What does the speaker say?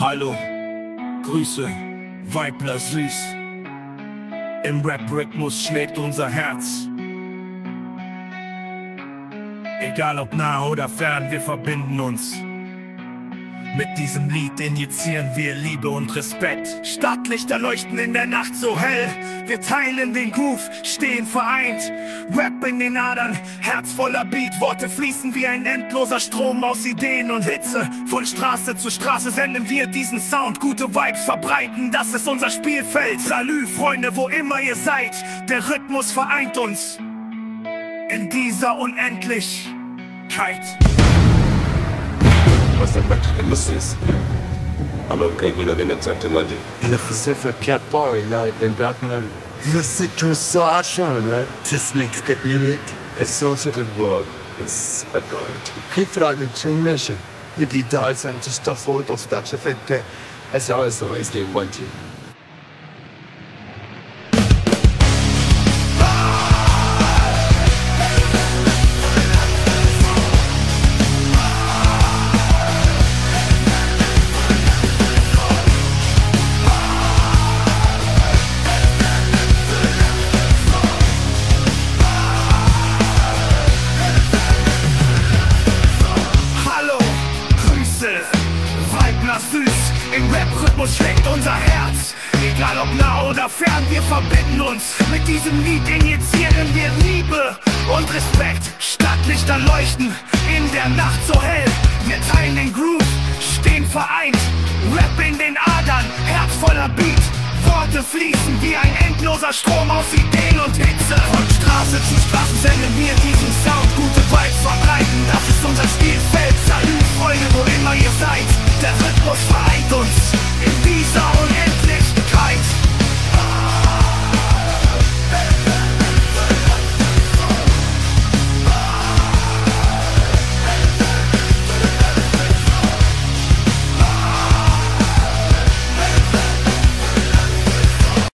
Hallo, Grüße, Weibler süß. Im Rap-Rhythmus schlägt unser Herz. Egal ob nah oder fern, wir verbinden uns. Mit diesem Lied injizieren wir Liebe und Respekt. Stadtlichter leuchten in der Nacht so hell. Wir teilen den Groove, stehen vereint. Rap in den Adern, Herz voller Beat. Worte fließen wie ein endloser Strom aus Ideen und Hitze. Von Straße zu Straße senden wir diesen Sound. Gute Vibes verbreiten, das ist unser Spielfeld. Salü, Freunde, wo immer ihr seid. Der Rhythmus vereint uns in dieser Unendlichkeit. Was der Rap-Rhythmus ist. Aber okay, wieder den Zeit in Leute. Das ist verkehrt boy, like den Bergmann. Das ist so schön, ne? Das nichts gebildet. Es so viel Wort. Es hat Gold. Kriegfrage zum Mission. Die da sind, das doch Fotos, das ist es also ist die Wanti. Süß, im Rap-Rhythmus schlägt unser Herz. Egal ob nah oder fern, wir verbinden uns. Mit diesem Lied injizieren wir Liebe und Respekt. Stadtlichter leuchten in der Nacht so hell. Wir teilen den Groove, stehen vereint. Rap in den Adern, Herz voller Beat. Worte fließen wie ein endloser Strom aus Ideen und Hitze. Von Straße zu Straße senden wir diesen Sound. Gute Vibes verbreiten, das ist unser Spielfeld. Salü, Freunde, wo immer ihr